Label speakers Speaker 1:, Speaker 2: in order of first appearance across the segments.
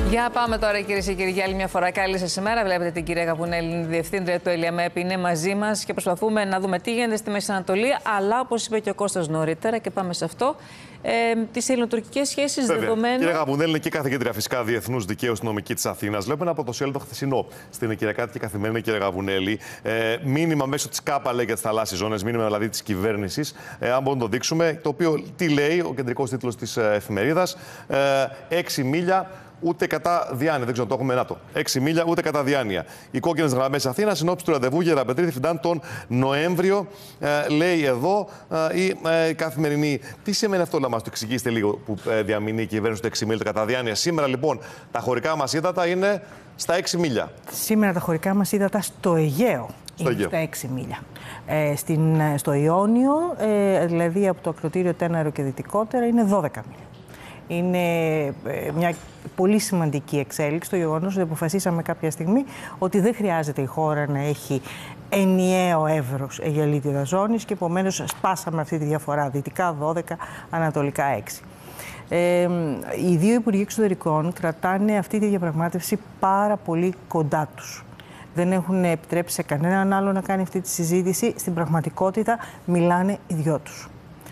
Speaker 1: Για πάμε τώρα, κυρίες και κύριοι, για άλλη μια φορά. Καλή σας ημέρα. Βλέπετε την κυρία Γαβουνέλη, διευθύντρια του ΕΛΙΑΜΕΠ, είναι μαζί μας και προσπαθούμε να δούμε τι γίνεται στη Μέση Ανατολή. Αλλά, όπως είπε και ο Κώστας νωρίτερα, και πάμε σε αυτό, τις ελληνοτουρκικές σχέσεις δεδομένου.
Speaker 2: Κυρία Γαβουνέλη είναι και καθηγήτρια φυσικά διεθνούς δικαίου στην νομική της Αθήνας. Βλέπουμε από το ΣΥΕΛ το χθεσινό στην Κυριακάτικη Καθημερινή, κυρία Γαβουνέλη. Μήνυμα μέσω της ΚΑΠΑ λέει για τις θαλάσσιες ζώνες, μήνυμα δηλαδή της κυβέρνησης. Αν μπορούμε να το δείξουμε, το οποίο τι λέει ο κεντρικός τίτλος της εφημερίδας. 6 μίλια. Ούτε κατά διάνοια. Δεν ξέρω αν το έχουμε. 6 μίλια ούτε κατά διάνοια. Οι κόκκινες γραμμές Αθήνας, συνόψη του ραντεβού για Ραπετρίτη Φιντάν τον Νοέμβριο, λέει εδώ η Καθημερινή. Τι σημαίνει αυτό, να μας το εξηγήσετε λίγο, που διαμηνεί η κυβέρνηση του 6 μίλια κατά διάνοια. Σήμερα λοιπόν τα χωρικά μας ύδατα είναι στα 6 μίλια. Σήμερα τα χωρικά μας ύδατα στο Αιγαίο. Είναι στα 6 μίλια. Στο Ιόνιο, δηλαδή από το ακροτήριο Τέναρο και δυτικότερα, είναι 12 μίλια. Είναι μια πολύ σημαντική εξέλιξη το γεγονός ότι αποφασίσαμε κάποια στιγμή ότι δεν χρειάζεται η χώρα να έχει ενιαίο εύρος αιγελίτιδας ζώνης και επομένως σπάσαμε αυτή τη διαφορά. Δυτικά 12, ανατολικά 6. Οι δύο Υπουργοί Εξωτερικών κρατάνε αυτή τη διαπραγμάτευση πάρα πολύ κοντά τους. Δεν έχουν επιτρέψει σε κανέναν άλλο να κάνει αυτή τη συζήτηση. Στην πραγματικότητα μιλάνε οι δυο τους.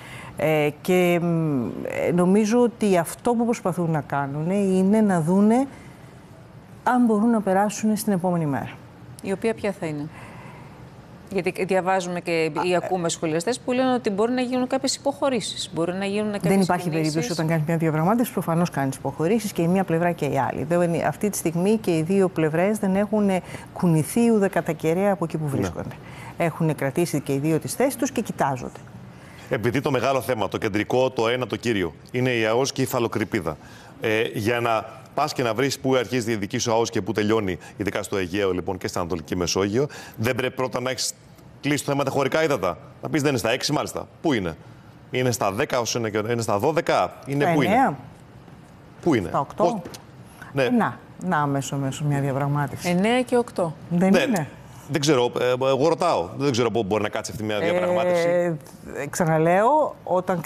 Speaker 2: Και νομίζω ότι αυτό που προσπαθούν να κάνουν είναι να δούνε αν μπορούν να περάσουν στην επόμενη μέρα.
Speaker 1: Η οποία ποια θα είναι? Γιατί διαβάζουμε και ή ακούμε σχολιαστές που λένε ότι μπορεί να γίνουν κάποιες υποχωρήσεις. Μπορεί να γίνουν κάποιες
Speaker 3: δεν υπάρχει περίπτωση όταν κάνει μια διαπραγμάτευση, προφανώς κάνει υποχωρήσεις και η μία πλευρά και η άλλη. Αυτή τη στιγμή και οι δύο πλευρές δεν έχουν κουνηθεί ούτε κατά κεραία από εκεί που βρίσκονται. Έχουν κρατήσει και οι δύο τις θέσεις τους και κοιτάζονται.
Speaker 2: Επειδή το μεγάλο θέμα, το κεντρικό, το ένα, το κύριο, είναι η ΑΟΣ και η υφαλοκρηπίδα. Για να πας και να βρεις πού αρχίζει η δική σου ΑΟΣ και πού τελειώνει, ειδικά στο Αιγαίο λοιπόν και στην Ανατολική Μεσόγειο, δεν πρέπει πρώτα να έχεις κλείσει το θέμα τα χωρικά ύδατα? Να πεις δεν είναι στα 6 μάλιστα. Πού είναι? Είναι στα 10, είναι στα 12, είναι
Speaker 3: στα
Speaker 2: πού
Speaker 3: 9.
Speaker 2: Είναι? Πού είναι?
Speaker 3: Στα 8.
Speaker 2: Ναι.
Speaker 3: Να μέσω μια διαπραγμάτευση.
Speaker 1: 9 και 8.
Speaker 3: Δεν είναι.
Speaker 2: Δεν ξέρω, εγώ ρωτάω. Δεν ξέρω πού μπορεί να κάτσει αυτή μια διαπραγμάτευση.
Speaker 3: Ξαναλέω, όταν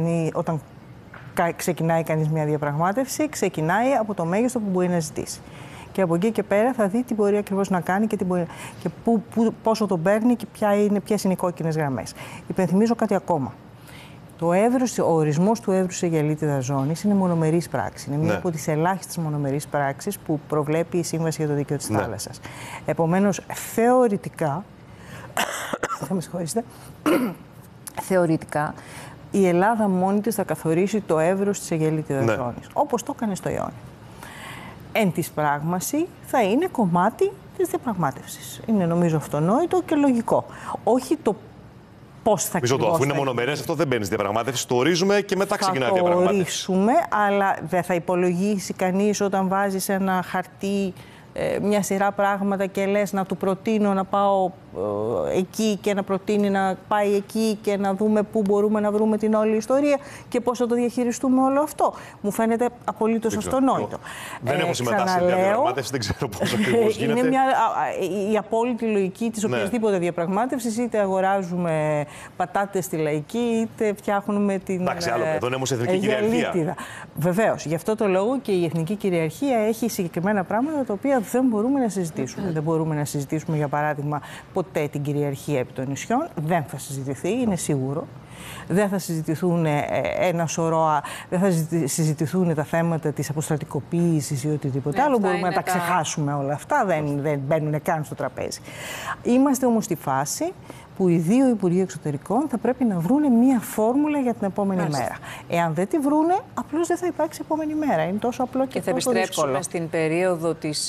Speaker 3: ξεκινάει κανείς μια διαπραγμάτευση, ξεκινάει από το μέγιστο που μπορεί να ζητήσει. Και από εκεί και πέρα θα δει τι μπορεί ακριβώς να κάνει και πόσο τον παίρνει και ποιες είναι οι κόκκινες γραμμές. Υπενθυμίζω κάτι ακόμα. Ο ορισμός του εύρους αιγελίτιδας ζώνης είναι μονομερής πράξη. Είναι μία από τις ελάχιστες μονομερείς πράξεις που προβλέπει η Σύμβαση για το Δίκαιο της Θάλασσας. Επομένως, θεωρητικά, θα με συγχωρήσετε, θεωρητικά, η Ελλάδα μόνη της θα καθορίσει το εύρος της αιγελίτιδας ζώνης, όπως το έκανε στο Ιόνιο. Εν της πράγμαση θα είναι κομμάτι της διαπραγμάτευσης. Είναι νομίζω αυτονόητο και λογικό. Όχι το πώς θα
Speaker 2: το αφού είναι μονομερές, αυτό δεν μπαίνει στη διαπραγμάτευση. Το ορίζουμε και μετά ξεκινάει η διαπραγμάτευση.
Speaker 3: Το ορίσουμε, αλλά δεν θα υπολογίσει κανείς όταν βάζεις ένα χαρτί μια σειρά πράγματα και λες να του προτείνω να πάω εκεί και να προτείνει να πάει εκεί και να δούμε πού μπορούμε να βρούμε την όλη ιστορία και πώς θα το διαχειριστούμε όλο αυτό. Μου φαίνεται απολύτως αυτονόητο.
Speaker 2: Δεν έχω συμμετάσχει σε διαπραγμάτευση, δεν ξέρω πώς ακριβώς γίνεται.
Speaker 3: Είναι η απόλυτη λογική της οποιασδήποτε διαπραγμάτευσης, είτε αγοράζουμε πατάτες στη Λαϊκή, είτε φτιάχνουμε την.
Speaker 2: Εντάξει, άλλο εδώ είναι όμως εθνική κυριαρχία.
Speaker 3: Βεβαίως. Γι' αυτό το λόγο και η εθνική κυριαρχία έχει συγκεκριμένα πράγματα τα οποία δεν μπορούμε να συζητήσουμε. Δεν μπορούμε να συζητήσουμε, για παράδειγμα, ποτέ την κυριαρχία επί των νησιών. Δεν θα συζητηθεί, είναι σίγουρο. Δεν θα συζητηθούν δεν θα συζητηθούν τα θέματα της αποστρατικοποίησης ή οτιδήποτε άλλο. Μπορούμε να τα ξεχάσουμε όλα αυτά, δεν μπαίνουν καν στο τραπέζι. Είμαστε όμως στη φάση που οι δύο Υπουργοί Εξωτερικών θα πρέπει να βρούνε μία φόρμουλα για την επόμενη μέρα. Εάν δεν τη βρούνε, απλώς δεν θα υπάρξει επόμενη μέρα. Είναι τόσο απλό και τόσο δύσκολο.
Speaker 1: Και θα επιστρέψουμε στην περίοδο της.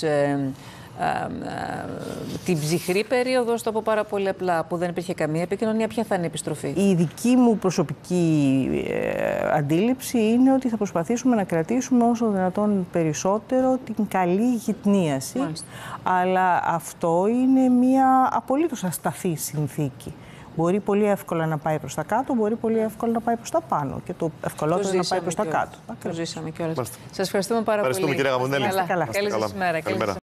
Speaker 1: Την ψυχρή περίοδο, το πω πάρα πολύ απλά, που δεν υπήρχε καμία επικοινωνία. Ποια θα είναι η επιστροφή?
Speaker 3: Η δική μου προσωπική αντίληψη είναι ότι θα προσπαθήσουμε να κρατήσουμε όσο δυνατόν περισσότερο την καλή γυτνίαση. Αλλά αυτό είναι μια απολύτως ασταθή συνθήκη. Μπορεί πολύ εύκολα να πάει προς τα κάτω, μπορεί πολύ εύκολα να πάει προς τα πάνω. Και το ευκολότερο είναι να πάει προς τα κάτω.
Speaker 1: Το ζήσαμε κιόλας. Σας ευχαριστούμε πάρα πολύ.
Speaker 2: Ευχαριστούμε, κυρία Γαβουνέλη.
Speaker 1: Καλή σας ημέρα.